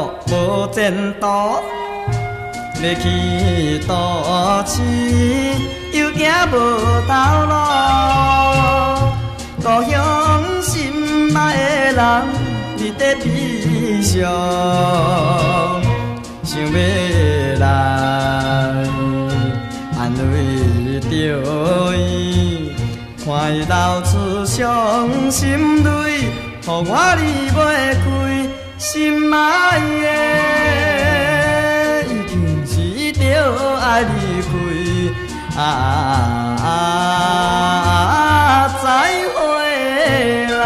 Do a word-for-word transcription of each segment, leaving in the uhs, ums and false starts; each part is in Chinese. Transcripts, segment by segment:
无前途，要去都市又行无头路。故乡心爱的人，你在悲伤，想要来安慰着伊，看伊流出伤心泪，予我离袂开。心爱的，已经是着爱离开，啊啊啊！再会啦。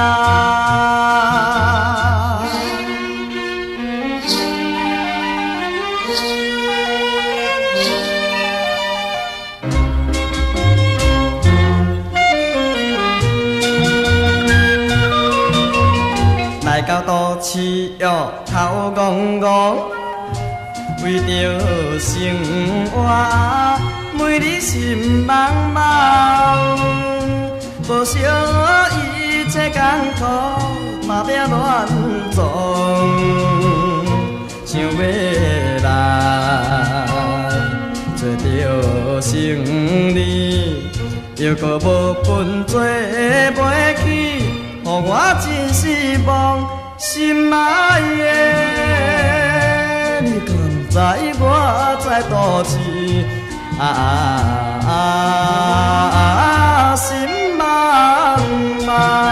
来到都市哟，头戆戆，为着生活，每日心茫茫，无想一切艰苦，打拼乱撞，想要来找着胜利，又搁无分做袂起。予我真失望，心爱的，你敢知我在都市？啊啊啊！心茫茫。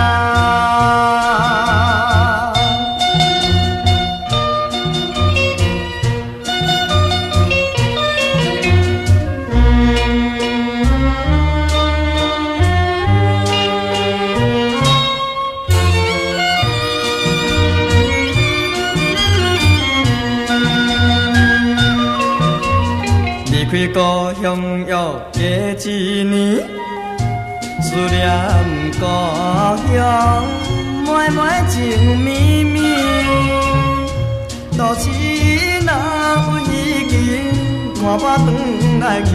离开故乡约过一年，思念故乡，满满情绵绵。都市若有已经，看我转来去，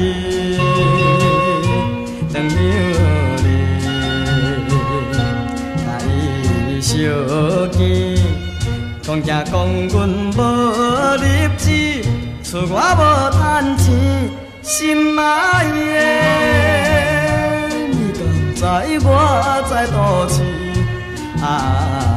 长命里，甲伊相见，讲惊讲阮无日子。厝我无趁钱，心爱的，你敢知我在都市？啊。